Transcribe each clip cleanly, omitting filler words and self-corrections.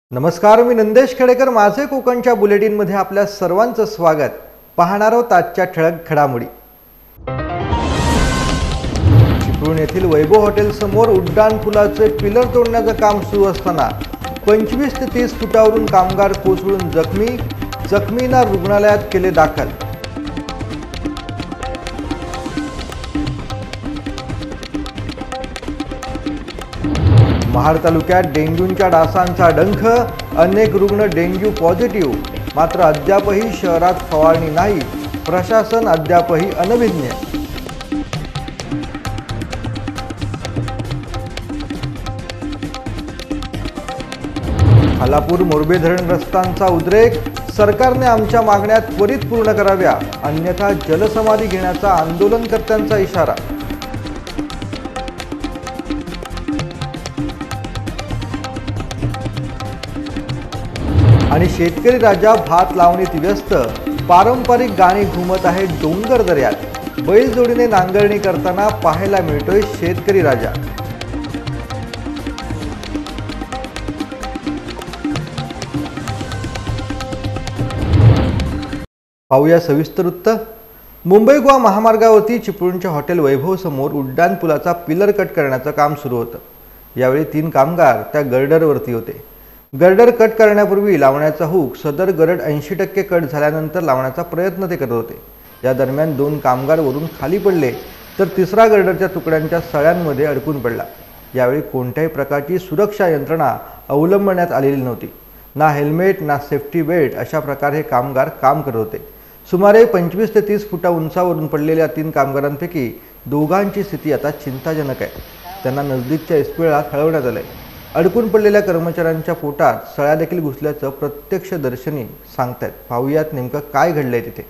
नमस्कार, मी नंदेश खेडेकर. माझे कोकणच्या बुलेटिनमध्ये आपल्या सर्वांचं स्वागत. पाहणार आहोत आजच्या ठळक घडामोडी. चिपळूण येथील वैभव हॉटेल समोर उड्डाणपुलाचे पिलर तोडण्याचं काम सुरू असताना 25 ते 30 फुटावरून कामगार कोसळून जखमींना रुग्णालयात केले दाखल. महाड तालुक्यात डेंग्यूच्या डासांचा डंख. अनेक रुग्ण डेंग्यू पॉझिटिव्ह. मात्र अद्यापही शहरात फवारणी नाही. प्रशासन अद्यापही अनभिज्ञ. खालापूर मोरबे धरण रस्त्यांचा उद्रेक. सरकारने आमच्या मागण्या त्वरित पूर्ण कराव्या, अन्यथा जलसमाधी घेण्याचा आंदोलनकर्त्यांचा इशारा. आणि शेतकरी राजा भात लावणीत व्यस्त. पारंपरिक गाणी घुमत आहे डोंगर दऱ्यात. बैलजोडीने नांगरणी करताना पाहायला मिळतोय शेतकरी राजा. पाहूया सविस्तर वृत्त. मुंबई गोवा महामार्गावरती चिपळूणच्या हॉटेल वैभव समोर उड्डाणपुलाचा पिलर कट करण्याचं काम सुरू होतं. यावेळी 3 कामगार त्या गर्डरवरती होते. गर्डर कट करण्यापूर्वी लावण्याचा हुक सदर गर्ड 80% कट झाल्यानंतर लावण्याचा प्रयत्न ते करत होते. या दरम्यान 2 कामगार वरून खाली पडले, तर तिसरा गर्डरच्या तुकड्यांच्या सळ्यांमध्ये अडकून पडला. यावेळी कोणत्याही प्रकारची सुरक्षा यंत्रणा अवलंबण्यात आलेली नव्हती. ना हेल्मेट ना सेफ्टी बेल्ट अशा प्रकारे हे कामगार काम करत होते. सुमारे 25 ते 30 फुटा उंचावरून पडलेल्या 3 कामगारांपैकी दोघांची स्थिती आता चिंताजनक आहे. त्यांना नजदीकच्या इस्पितळात हलवण्यात आले. अडकून पडलेल्या कर्मचाऱ्यांच्या पोटात सळ्या देखील घुसल्याचं प्रत्यक्षदर्शींनी सांगतायत. पाहूयात नेमकं काय घडलंय तिथे.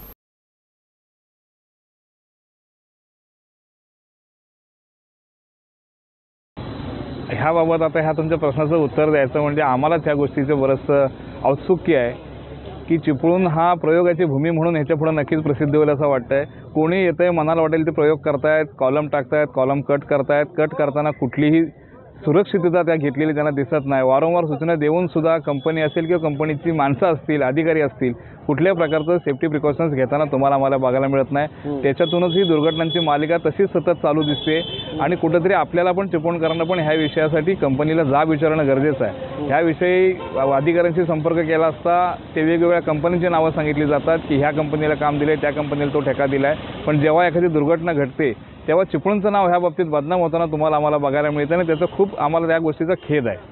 ह्याबाबत आता ह्या तुमच्या प्रश्नाचं उत्तर द्यायचं म्हणजे आम्हाला त्या गोष्टीचं बरंचसं औत्सुक्य आहे की चिपळूण हा प्रयोगाची भूमी म्हणून ह्याच्या पुढे नक्कीच प्रसिद्ध होईल असं वाटतंय. कोणी येतंय, मनाला वाटेल ते प्रयोग करतायत, कॉलम टाकतायत, कॉलम कट करतायत. कट करताना कुठलीही सुरक्षितता त्या घेतलेली त्यांना दिसत नाही. वारंवार सूचना देऊन सुद्धा कंपनी असेल किंवा कंपनीची माणसं असतील, अधिकारी असतील, कुठल्याही प्रकारचं सेफ्टी प्रिकॉशन्स घेताना तुम्हाला आम्हाला बघायला मिळत नाही. त्याच्यातूनच ही दुर्घटनांची मालिका तशीच सतत चालू दिसते. आणि कुठंतरी आपल्याला पण चिपळूणकरांना पण ह्या विषयासाठी कंपनीला जाब विचारणं गरजेचं आहे. ह्याविषयी अधिकाऱ्यांशी संपर्क केला असता ते वेगवेगळ्या कंपनीची नावं सांगितली जातात की ह्या कंपनीला काम दिलं आहे, त्या कंपनीला तो ठेका दिला आहे. पण जेव्हा एखादी दुर्घटना घडते तेव्हा चिपळूणचं नाव ह्या बाबतीत बदनाम होताना तुम्हाला आम्हाला बघायला मिळतं आणि त्याचा खूप आम्हाला त्या गोष्टीचा खेद आहे.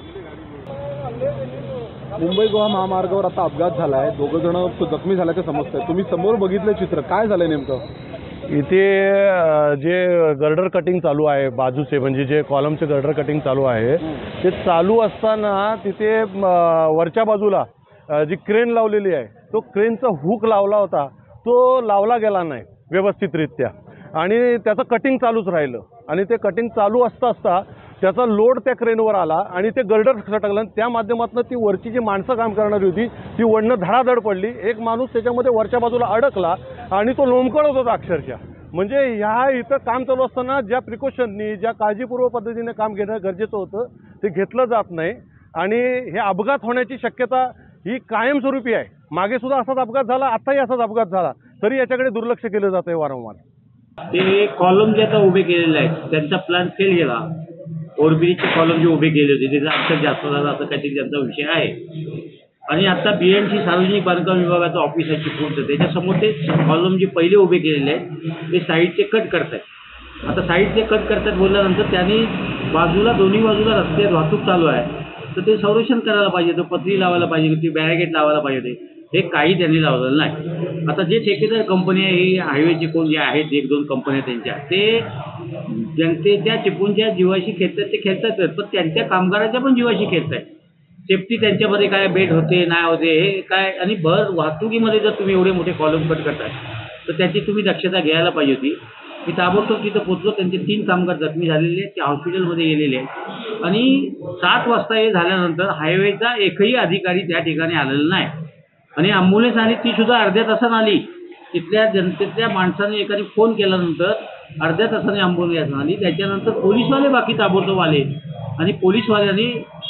मुंबई गोवा महामार्गावर आता अपघात झाला आहे. 2 जण जखमी झाल्याचं समजतंय. तुम्ही समोर बघितलं चित्र, काय झालंय नेमकं? इथे जे गर्डर कटिंग चालू आहे बाजूचे, म्हणजे जे कॉलमचे गर्डर कटिंग चालू आहे ते चालू असताना तिथे वरच्या बाजूला जी क्रेन लावलेली आहे तो क्रेनचा हुक लावला होता, तो लावला गेला नाही व्यवस्थितरित्या आणि त्याचं कटिंग चालूच राहिलं. आणि ते कटिंग चालू असता त्याचा लोड त्या क्रेनवर आला आणि ते गर्डर सटकलं. त्या माध्यमातून ती वरची जी माणसं काम करणारी होती ती वडणं धडाधड पडली. एक माणूस त्याच्यामध्ये वरच्या बाजूला अडकला आणि तो लोंबकळत होता अक्षरशः. म्हणजे ह्या इथं काम चालू असताना ज्या प्रिकॉशननी, ज्या काळजीपूर्वक पद्धतीने काम घेणं गरजेचं होतं ते घेतलं जात नाही. आणि हे अपघात होण्याची शक्यता ही कायमस्वरूपी आहे. मागे सुद्धा असाच अपघात झाला, आताही असाच अपघात झाला, तरी याच्याकडे दुर्लक्ष केलं जातंय वारंवार. ते कॉलम जे आता उभे केलेले आहेत त्यांचा प्लॅन फेल गेला. ओरबिरीचे कॉलम जे उभे केले होते त्याचा अक्षर जास्त झाला असं काहीतरी त्यांचा विषय आहे. आणि आता BMC सार्वजनिक बांधकाम विभागाचं ऑफिस आहे चिपळूणचं, त्याच्यासमोर ते कॉलम जे पहिले उभे केलेले आहेत ते साईडचे कट करतात. आता साईडचे कट करतात बोलल्यानंतर त्यांनी बाजूला, दोन्ही बाजूला रस्त्यात वाहतूक चालू आहे, तर ते संरक्षण करायला पाहिजे, तो पत्री लावायला पाहिजे, ती बॅरिगेट लावायला पाहिजे. हे काही त्यांनी लावलेलं नाही. आता जे ठेकेदार कंपनी आहे, ही हायवेचे कोण जे आहेत 1-2 कंपन्या त्यांच्या, ते जनतेच्या चिपळूणच्या जीवाशी खेळतात, ते खेळतात, पण त्यांच्या कामगाराच्या पण जीवाशी खेळतात. सेफ्टी त्यांच्यामध्ये काय बेट होते नाही होते हे काय. आणि भर वाहतुकीमध्ये जर तुम्ही एवढे मोठे कॉलम कट करताय तर त्याची तुम्ही दक्षता घ्यायला पाहिजे होती. मी ताबडतोब तिथं पोचलो. त्यांचे 3 कामगार जखमी झालेले आहेत, ते हॉस्पिटलमध्ये गेलेले आहेत. आणि 7 वाजता हे झाल्यानंतर हायवेचा एकही अधिकारी त्या ठिकाणी आलेला नाही. आणि ॲम्ब्युलन्स आली, ती सुद्धा अर्ध्या तासानं आली. तिथल्या जनतेतल्या माणसाने एकाने फोन केल्यानंतर अर्ध्या तासाने ॲम्ब्युलन्स आली. त्याच्यानंतर पोलीसवाले बाकी ताबडतोब आले आणि पोलीसवाल्यांनी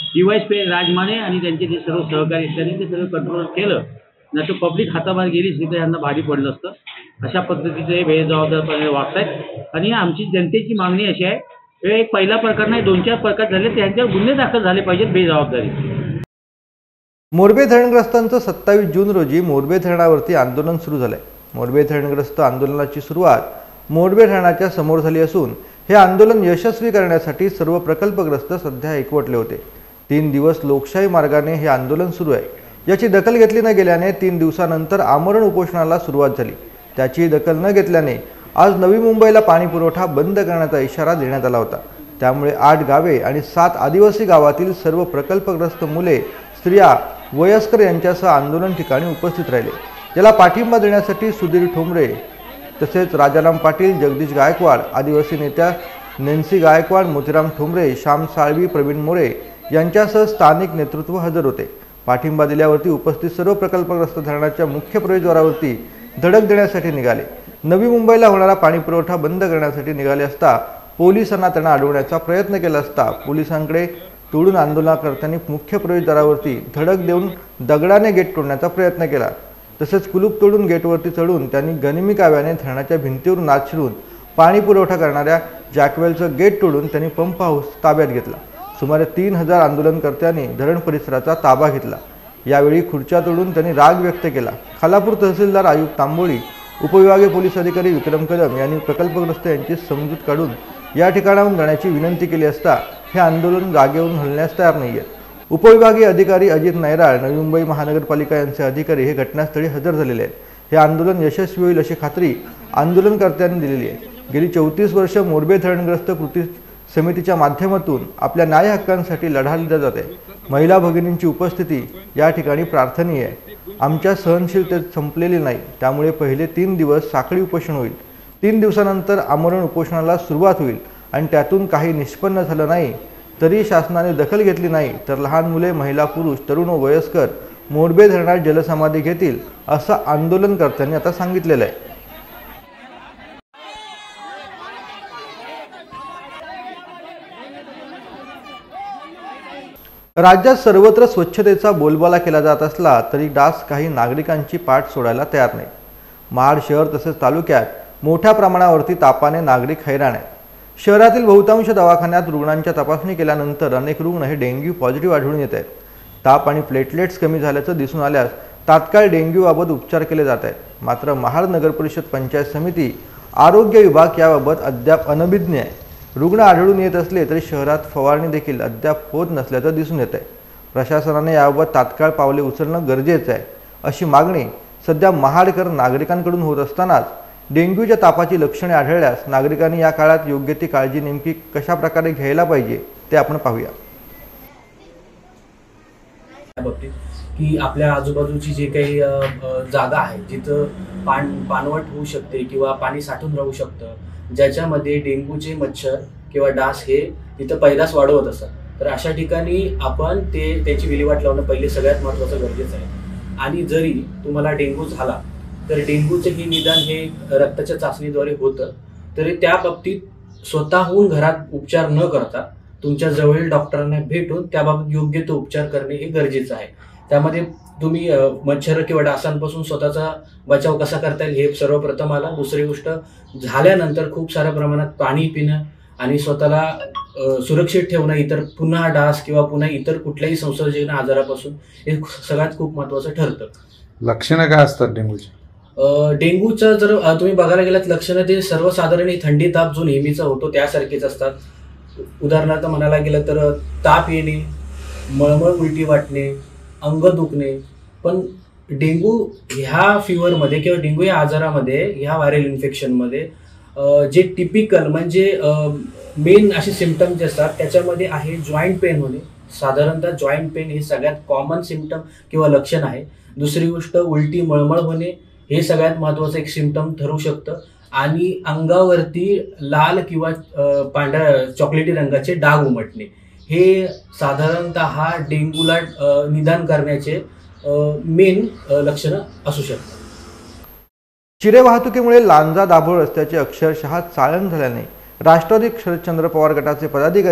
DY राजमाने आणि त्यांचे जे सर्व सहकारी आहेत त्यांनी ते सगळं कंट्रोल केलं, नाही तर पब्लिक हाताबाहेर गेली तर यांना भारी पडलं असतं. अशा पद्धतीचे हे बेजबाबदारपणे वागतायत आणि आमची जनतेची मागणी अशी आहे, हे एक पहिला प्रकार नाही, 2-4 प्रकार झाले, त्यांच्यावर गुन्हे दाखल झाले पाहिजेत बेजबाबदारी. मोरबे धरणग्रस्तांचं 27 जून रोजी मोरबे धरणावरती आंदोलन सुरू झालंय. मोरबे धरणग्रस्त आंदोलनाची सुरुवात मोरबे धरणाच्या समोर झाली असून हे आंदोलन यशस्वी करण्यासाठी सर्व प्रकल्पग्रस्त सध्या एकवटले होते. 3 दिवस लोकशाही मार्गाने हे आंदोलन सुरू आहे. याची दखल घेतली न गेल्याने 3 दिवसानंतर आमरण उपोषणाला सुरुवात झाली. त्याची दखल न घेतल्याने आज नवी मुंबईला पाणी पुरवठा बंद करण्याचा इशारा देण्यात आला होता. त्यामुळे 8 गावे आणि 7 आदिवासी गावातील सर्व प्रकल्पग्रस्त मुले, स्त्रिया, वयस्कर यांच्यासह आंदोलन ठिकाणी उपस्थित राहिले. याला पाठिंबा देण्यासाठी सुधीर ठोंबरे तसेच राजाराम पाटील, जगदीश गायकवाड, आदिवासी नेत्या नॅन्सी गायकवाड, मोतीराम ठोंबरे, श्याम साळवी, प्रवीण मोरे यांच्यासह स्थानिक नेतृत्व हजर होते. पाठिंबा दिल्यावरती उपस्थित सर्व प्रकल्पग्रस्त धरणाच्या मुख्य प्रवेशद्वारावरती धडक देण्यासाठी निघाले. नवी मुंबईला होणारा पाणी पुरवठा बंद करण्यासाठी निघाले असता पोलिसांना त्यांना अडवण्याचा प्रयत्न केला असता पोलिसांकडे तोडून आंदोलनकर्त्यांनी मुख्य प्रवेशद्वारावरती धडक देऊन दगडाने गेट तोडण्याचा प्रयत्न केला. तसेच कुलूप तोडून गेटवरती चढून त्यांनी गनिमी काव्याने धरणाच्या भिंतीवर नाद शिरून पाणी पुरवठा करणाऱ्या जॅकवेलचं गेट तोडून त्यांनी पंप हाऊस ताब्यात घेतला. सुमारे 3000 आंदोलनकर्त्यांनी धरण परिसराचा ताबा घेतला. यावेळी खुर्च्या तोडून त्यांनी राग व्यक्त केला. खालापूर तहसीलदार आयुब तांबोळी, उपविभागीय पोलीस अधिकारी विक्रम कदम यांनी प्रकल्पग्रस्त यांची समजूत काढून या ठिकाणाहून जाण्याची विनंती केली असता हे आंदोलन जागेवरून हलण्यास तयार नाहीये. उपविभागीय अधिकारी अजित नैराळ, नवी मुंबई महानगरपालिका यांचे अधिकारी हे घटनास्थळी हजर झालेले आहेत. हे आंदोलन यशस्वी होईल अशी खात्री आंदोलनकर्त्यांनी दिलेली आहे. गेली 34 वर्ष मोरबे धरणग्रस्त कृती समितीच्या माध्यमातून आपल्या न्याय हक्कांसाठी लढा दिला जाते. महिला भगिनींची उपस्थिती या ठिकाणी प्रार्थनीय आहे. आमच्या सहनशीलतेत संपलेली नाही, त्यामुळे पहिले 3 दिवस साखळी उपोषण होईल. 3 दिवसानंतर आमरण उपोषणाला सुरुवात होईल आणि त्यातून काही निष्पन्न झालं नाही तरी शासनाने दखल घेतली नाही तर लहान मुले, महिला, पुरुष, तरुण व वयस्कर मोरबे धरणात जलसमाधी घेतील असं आंदोलनकर्त्यांनी आता सांगितलेलं आहे. राज्यात सर्वत्र स्वच्छतेचा बोलबाला केला जात असला तरी डास काही नागरिकांची पाठ सोडायला तयार नाही. महाड शहर तसेच तालुक्यात मोठ्या प्रमाणावरती तापाने नागरिक हैराण आहेत. शहरातील बहुतांश दवाखान्यात रुग्णांच्या तपासणी केल्यानंतर अनेक रुग्ण हे डेंग्यू पॉझिटिव्ह आढळून येत आहेत. ताप आणि प्लेटलेट्स कमी झाल्याचं दिसून आल्यास तात्काळ डेंग्यूबाबत उपचार केले जात आहेत. मात्र महाड नगरपरिषद पंचायत समिती, आरोग्य विभाग याबाबत अद्याप अनभिज्ञ आहे. रुग्ण आढळून येत असले तरी शहरात फवारणी देखील अद्याप होत नसल्याचं दिसून येत आहे. प्रशासनाने याबाबत तात्काळ पावले उचलणं गरजेचं आहे अशी मागणी सध्या महाडकर नागरिकांकडून होत असतानाच डेंग्यूच्या तापाची लक्षणे आढळल्यास नागरिकांनी या काळात योग्य ती काळजी नेमकी कशा प्रकारे घ्यायला पाहिजे ते आपण पाहूया. की आपल्या आजूबाजूची जे काही जागा आहे जिथं पाणवट होऊ शकते किंवा पाणी साठून राहू शकतं, ज्याच्यामध्ये डेंग्यूचे मच्छर किंवा डास हे तिथं पैदास वाढवत असतात, तर अशा ठिकाणी आपण त्याची विल्हेवाट लावणं पहिले सगळ्यात महत्त्वाचं गरजेचं आहे. आणि जरी तुम्हाला डेंग्यू झाला तर डेंग्यूचं हे निदान हे रक्ताच्या चाचणीद्वारे होतं, तरी त्या बाबतीत स्वतःहून घरात उपचार न करता तुमच्या जवळील डॉक्टरांना भेटून त्याबाबत योग्य तो उपचार करणे हे गरजेचं आहे. त्यामध्ये तुम्ही मच्छर किंवा डासांपासून स्वतःचा बचाव कसा करता येईल हे सर्वप्रथम आला. दुसरी गोष्ट, झाल्यानंतर खूप साऱ्या प्रमाणात पाणी पिणं आणि स्वतःला सुरक्षित ठेवणं इतर पुन्हा डास किंवा पुन्हा इतर कुठल्याही संसर्गजन्य आजारापासून हे सगळ्यात खूप महत्त्वाचं ठरतं. लक्षणं काय असतात डेंग्यूची? डेंग्यूचं जर तुम्ही बघायला गेलात लक्षणं ते सर्वसाधारण थंडी ताप जो नेहमीचा होतो त्यासारखेच असतात. उदाहरणार्थ म्हणायला गेलं तर ताप येणे, मळमळ उलटी वाटणे, अंग दुखणे. पण डेंग्यू ह्या फीवरमध्ये किंवा डेंग्यू या आजारामध्ये, ह्या व्हायरल इन्फेक्शनमध्ये जे टिपिकल म्हणजे मेन असे सिम्पटम जे असतात त्याच्यामध्ये आहे जॉईंट पेन होणे. साधारणतः जॉईंट पेन हे सगळ्यात कॉमन सिम्पटम किंवा लक्षण आहे. दुसरी गोष्ट, उलटी मळमळ होणे हे सगळ्यात महत्त्वाचं एक सिम्पटम ठरू शकतं. आणि अंगावरती लाल किंवा पांढऱ्या चॉकलेटी रंगाचे डाग उमटणे हे साधारणतः डेंग्यूला निदान करण्याचे मेन लक्षणं असू शकतात. चिरे वाहतुकीमुळे लांजा दाभोळ रस्त्याचे अक्षरशः चाळण झाल्याने राष्ट्रवादी शरदचंद्र पवार गटाचे पदाधिकारी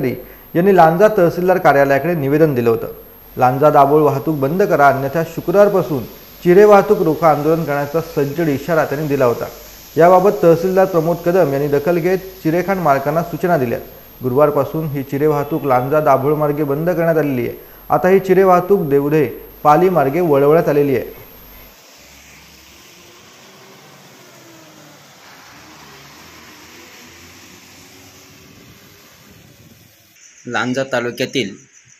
यांनी लांजा तहसीलदार कार्यालयाकडे निवेदन दिलं होतं. लांजा दाभोळ वाहतूक बंद करा, अन्यथा शुक्रवारपासून चिरे वाहतूक रोखा आंदोलन करण्याचा सज्जड इशारा त्यांनी दिला होता. याबाबत तहसीलदार प्रमोद कदम यांनी दखल घेत चिरेखान मालकांना सूचना दिल्या. गुरुवारपासून ही चिरे वाहतूक लांजा दाभोळ मार्गे बंद करण्यात आलेली आहे. आता ही चिरे वाहतूक देवधे पाली मार्गे वळवण्यात आलेली आहे. लांजा तालुक्यातील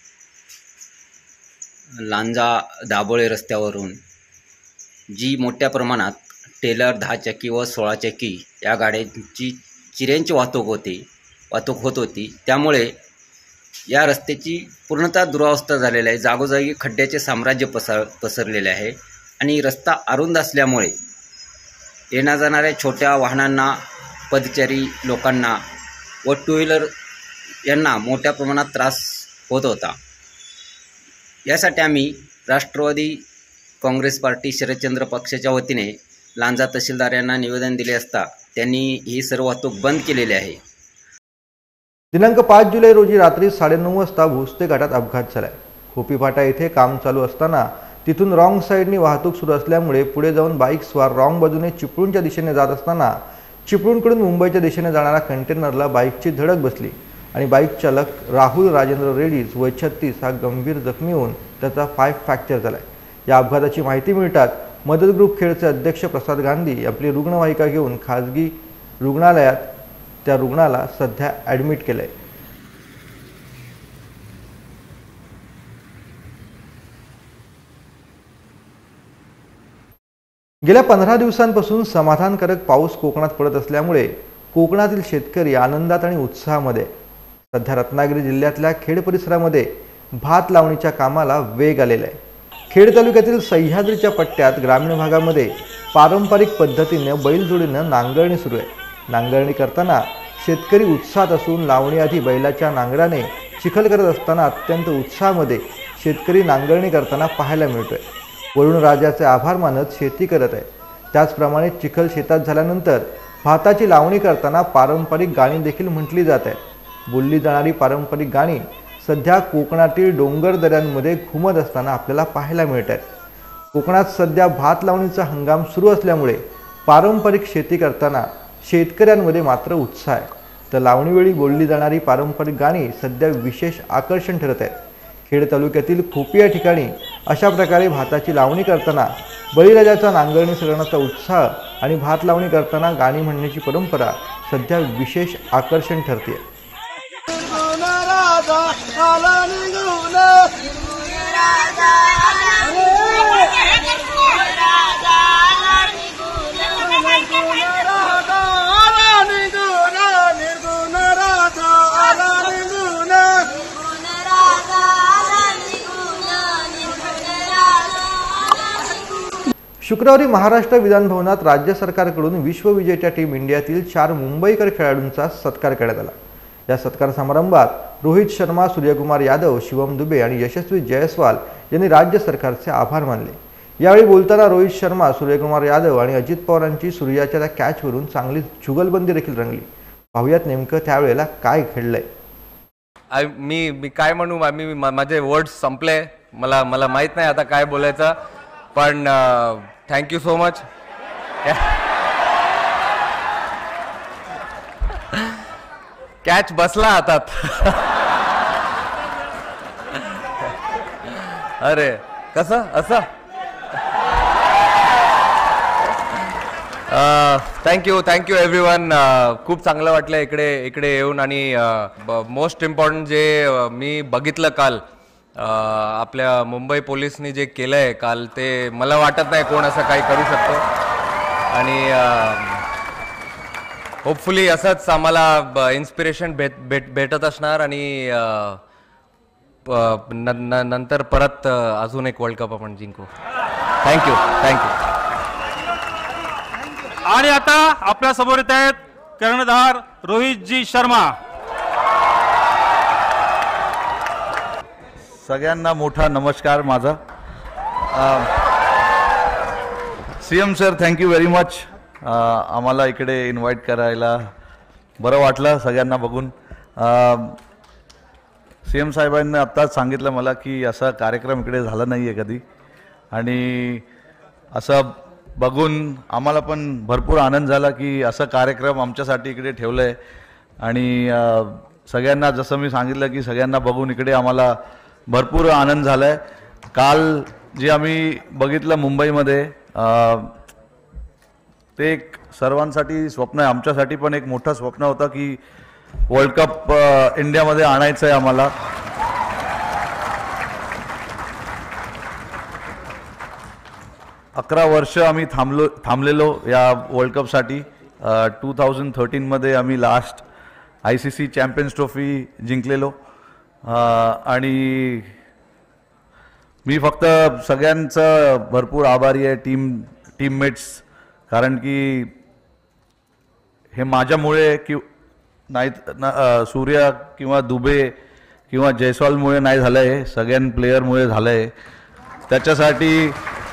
लांजा दाभोळे रस्त्यावरून जी मोठ्या प्रमाणात टेलर 10 चाकी व 16 चाकी या गाड्यांची चिऱ्यांची वाहतूक होत होती. त्यामुळे या रस्त्याची पूर्णतः दुरावस्था झालेली आहे. जागोजागी खड्ड्याचे साम्राज्य पसरलेले आहे आणि रस्ता अरुंद असल्यामुळे येण्या जाणाऱ्या छोट्या वाहनांना, पदचारी लोकांना व टू व्हीलर यांना मोठ्या प्रमाणात त्रास होत होता. यासाठी आम्ही राष्ट्रवादी काँग्रेस पार्टी शरदचंद्र पक्षाच्या वतीने लांजा तहसीलदार यांना निवेदन दिले असता त्यांनी ही सर्व वाहतूक बंद केलेली आहे. दिनांक 5 जुलै रोजी रात्री 9:30 वाजता भोसते घाटात अपघात झाला. खोपीफाटा येथे काम चालू असताना तिथून रॉंग साईडनी वाहतूक सुरू असल्यामुळे पुढे जाऊन बाईक स्वार रॉंग बाजूने चिपळूणच्या दिशेने जात असताना चिपळूणकडून मुंबईच्या दिशेने जाणाऱ्या कंटेनरला बाईकची धडक बसली आणि बाईक चालक राहुल राजेंद्र रेड्डीज वय 36 हा गंभीर जखमी होऊन त्याचा पाय फ्रॅक्चर झाला. या अपघाताची माहिती मिळताच मदत ग्रुप खेडचे अध्यक्ष प्रसाद गांधी आपली रुग्णवाहिका घेऊन खाजगी रुग्णालयात त्या रुग्णाला सध्या ॲडमिट केलं आहे. गेल्या 15 दिवसांपासून समाधानकारक पाऊस कोकणात पडत असल्यामुळे कोकणातील शेतकरी आनंदात आणि उत्साहामध्ये. सध्या रत्नागिरी जिल्ह्यातल्या खेड परिसरामध्ये भात लावणीच्या कामाला वेग आलेला आहे. खेड तालुक्यातील सह्याद्रीच्या पट्ट्यात ग्रामीण भागामध्ये पारंपरिक पद्धतीने बैलजोडीनं नांगरणी सुरू आहे. नांगरणी करताना शेतकरी उत्साहात असून लावणीआधी बैलाच्या नांगराने चिखल करत असताना अत्यंत उत्साहामध्ये शेतकरी नांगरणी करताना पाहायला मिळतोय. वरुण राजाचे आभार मानत शेती करत आहे. त्याचप्रमाणे चिखल शेतात झाल्यानंतर भाताची लावणी करताना पारंपरिक गाणी देखील म्हटली जात आहेत. बोलली जाणारी पारंपरिक गाणी सध्या कोकणातील डोंगर दऱ्यांमध्ये घुमत असताना आपल्याला पाहायला मिळत आहेत. कोकणात सध्या भात लावणीचा हंगाम सुरू असल्यामुळे पारंपरिक शेती करताना शेतकऱ्यांमध्ये मात्र उत्साह आहे. तर लावणीवेळी बोलली जाणारी पारंपरिक गाणी सध्या विशेष आकर्षण ठरत आहेत. खेड तालुक्यातील खोपी या ठिकाणी अशा प्रकारे भाताची लावणी करताना बळीराजाचा नांगरणी करण्याचा उत्साह आणि भात लावणी करताना गाणी म्हणण्याची परंपरा सध्या विशेष आकर्षण ठरते. शुक्रवारी महाराष्ट्र विधानभवनात राज्य सरकारकडून विश्वविजेत्या टीम इंडियातील 4 मुंबईकर खेळाडूंचा सत्कार करण्यात आला. या सत्कार समारंभात रोहित शर्मा, सूर्यकुमार यादव, शिवम दुबे आणि यशस्वी जयस्वाल यांनी राज्य सरकारचे आभार मानले. यावेळी बोलताना रोहित शर्मा, सूर्यकुमार यादव आणि अजित पवारांची सूर्याच्या त्या कॅचवरून चांगली जुगलबंदी देखील रंगली. पाहुयात नेमकं त्यावेळेला काय घडलंय. मी काय म्हणू, माझे वर्ड्स संपले. मला माहित नाही आता काय बोलायचं, पण थँक्यू सो मच. कॅच बसला हातात. अरे कसं असं. Thank you everyone. खूप चांगलं वाटलं इकडे येऊन. आणि मोस्ट इम्पॉर्टंट जे मी बघितलं काल आपल्या मुंबई पोलिसनी जे केलं आहे काल, ते मला वाटत नाही कोण असं काही करू शकतो. आणि होपफुली असंच आम्हाला इन्स्पिरेशन भेटत असणार आणि नंतर परत अजून एक वर्ल्ड कप आपण जिंकू. थँक्यू. आणि आता आपल्या समोर येत आहेत कर्णधार रोहितजी शर्मा. सगळ्यांना मोठा नमस्कार माझा. CM sir, thank you very much. आम्हाला इकडे इन्व्हाइट करायला बरं वाटलं सगळ्यांना बघून. CM साहेबांनी आत्ताच सांगितलं मला की असा कार्यक्रम इकडे झाला नाही आहे कधी, आणि असं बघून आम्हाला पण भरपूर आनंद झाला की असा कार्यक्रम आमच्यासाठी इकडे ठेवलं आहे. आणि सगळ्यांना जसं मी सांगितलं की सगळ्यांना बघून इकडे आम्हाला भरपूर आनंद झाला आहे. काल जे आम्ही बघितलं मुंबईमध्ये ते एक सर्वांसाठी स्वप्न आहे, आमच्यासाठी पण एक मोठं स्वप्न होतं की वर्ल्ड कप इंडियामध्ये आणायचं आहे आम्हाला. अकरा वर्ष आम्ही थांबलेलो या वर्ल्ड कपसाठी. 2013मध्ये आम्ही लास्ट ICC चॅम्पियन्स ट्रॉफी जिंकलेलो. आणि मी फक्त सगळ्यांचं भरपूर आभारी आहे, टीममेट्स, कारण की हे माझ्यामुळे की नाही, सूर्या किंवा दुबे किंवा जयस्वालमुळे नाही झालं आहे, सगळ्या प्लेयरमुळे झालं आहे. त्याच्यासाठी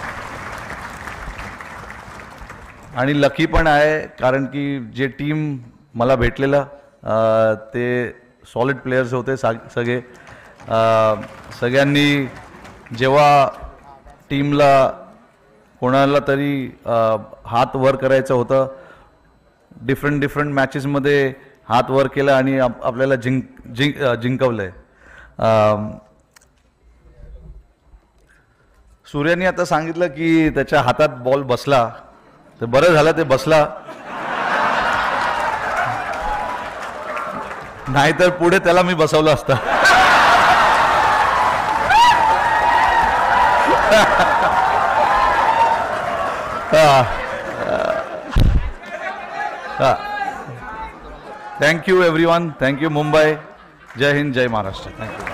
आणि लकी पण आहे, कारण की जे टीम मला भेटलेलं ते सॉलिड प्लेयर्स होते सगळे. सगळ्यांनी जेव्हा टीमला कोणाला तरी हात वर करायचं होतं, डिफरंट मॅचेसमध्ये हात वर केला आणि आपल्याला जिंकवलं आहे. सूर्याने आता सांगितलं की त्याच्या हातात बॉल बसला, तर बरं झालं ते बसला, नाहीतर पुढे त्याला मी बसवलं असतं. थँक्यू एव्हरीवन, थँक्यू मुंबई, जय हिंद, जय महाराष्ट्र. थँक्यू.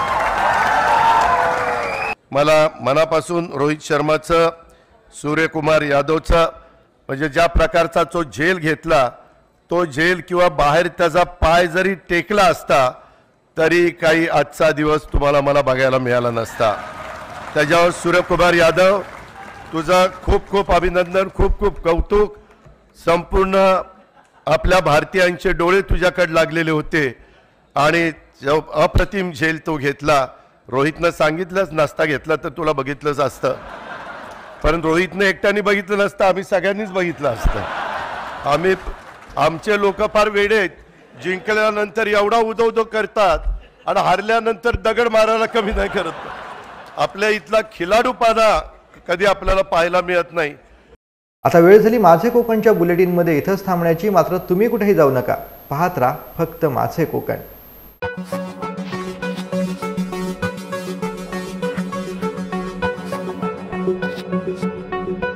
मला मनापासून रोहित शर्माचं, सूर्यकुमार यादवचं, म्हणजे ज्या प्रकारचा तो झेल घेतला, तो झेल किंवा बाहेर त्याचा पाय जरी टेकला असता तरी काही आजचा दिवस तुम्हाला मला बघायला मिळाला नसता. त्याच्यावर सूर्यकुमार यादव, तुझं खूप खूप अभिनंदन, खूप खूप कौतुक. संपूर्ण आपल्या भारतीयांचे डोळे तुझ्याकडे लागलेले होते आणि अप्रतिम झेल तो घेतला. रोहितनं सांगितलंच नसता घेतला तर तुला बघितलंच असतं, पण रोहितने एकट्याने बघितलं नसतं, आम्ही सगळ्यांनीच बघितलं असतं. आमचे लोक फार वेडे आहेत, जिंकल्यानंतर एवढा उदो करतात आणि हारल्यानंतर दगड मारायला कमी नाही करत. आपल्या इथला खिलाडूपणा कधी आपल्याला पाहायला मिळत नाही. आता वेळ झाली माझे कोकणच्या बुलेटिनमध्ये इथंच थांबण्याची. मात्र तुम्ही कुठेही जाऊ नका, पाहत राहा फक्त माझे कोकण.